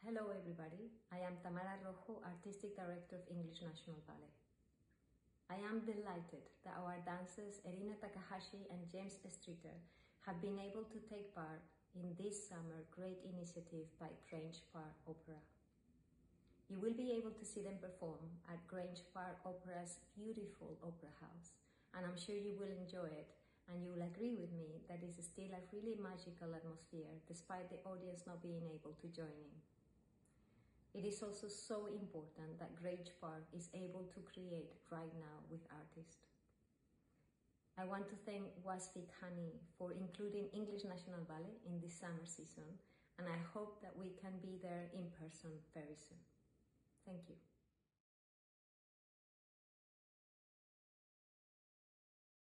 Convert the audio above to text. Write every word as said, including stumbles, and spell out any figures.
Hello everybody, I am Tamara Rojo, Artistic Director of English National Ballet. I am delighted that our dancers Erina Takahashi and James Streeter have been able to take part in this summer great initiative by Grange Park Opera. You will be able to see them perform at Grange Park Opera's beautiful opera house, and I'm sure you will enjoy it and you will agree with me that it is still a really magical atmosphere despite the audience not being able to join in. It is also so important that Grange Park is able to create right now with artists. I want to thank Wasfi Khani for including English National Ballet in this summer season, and I hope that we can be there in person very soon. Thank you.